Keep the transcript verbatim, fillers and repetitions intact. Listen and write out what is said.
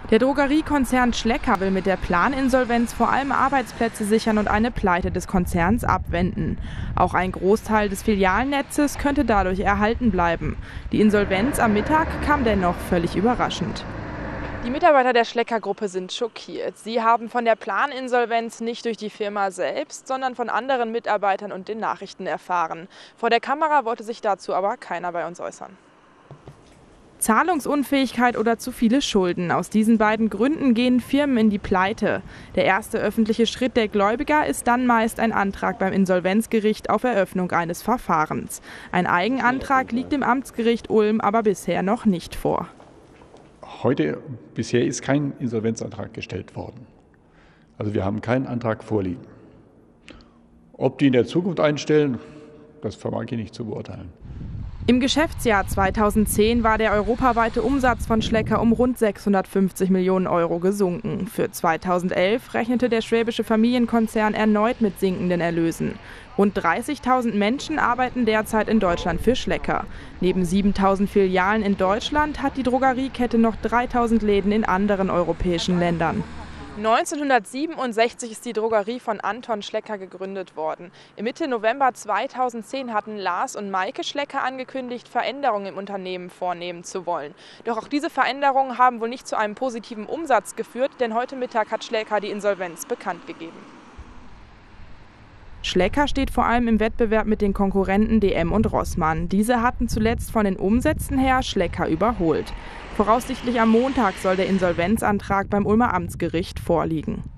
Der Drogeriekonzern Schlecker will mit der Planinsolvenz vor allem Arbeitsplätze sichern und eine Pleite des Konzerns abwenden. Auch ein Großteil des Filialnetzes könnte dadurch erhalten bleiben. Die Insolvenz am Mittag kam dennoch völlig überraschend. Die Mitarbeiter der Schlecker-Gruppe sind schockiert. Sie haben von der Planinsolvenz nicht durch die Firma selbst, sondern von anderen Mitarbeitern und den Nachrichten erfahren. Vor der Kamera wollte sich dazu aber keiner bei uns äußern. Zahlungsunfähigkeit oder zu viele Schulden. Aus diesen beiden Gründen gehen Firmen in die Pleite. Der erste öffentliche Schritt der Gläubiger ist dann meist ein Antrag beim Insolvenzgericht auf Eröffnung eines Verfahrens. Ein Eigenantrag liegt dem Amtsgericht Ulm aber bisher noch nicht vor. Heute, bisher ist kein Insolvenzantrag gestellt worden. Also wir haben keinen Antrag vorliegen. Ob die in der Zukunft einstellen, das vermag ich nicht zu beurteilen. Im Geschäftsjahr zweitausendzehn war der europaweite Umsatz von Schlecker um rund sechshundertfünfzig Millionen Euro gesunken. Für zweitausendelf rechnete der schwäbische Familienkonzern erneut mit sinkenden Erlösen. Rund dreißigtausend Menschen arbeiten derzeit in Deutschland für Schlecker. Neben siebentausend Filialen in Deutschland hat die Drogeriekette noch dreitausend Läden in anderen europäischen Ländern. neunzehnhundertsiebenundsechzig ist die Drogerie von Anton Schlecker gegründet worden. Mitte November zweitausendzehn hatten Lars und Maike Schlecker angekündigt, Veränderungen im Unternehmen vornehmen zu wollen. Doch auch diese Veränderungen haben wohl nicht zu einem positiven Umsatz geführt, denn heute Mittag hat Schlecker die Insolvenz bekannt gegeben. Schlecker steht vor allem im Wettbewerb mit den Konkurrenten D M und Rossmann. Diese hatten zuletzt von den Umsätzen her Schlecker überholt. Voraussichtlich am Montag soll der Insolvenzantrag beim Ulmer Amtsgericht vorliegen.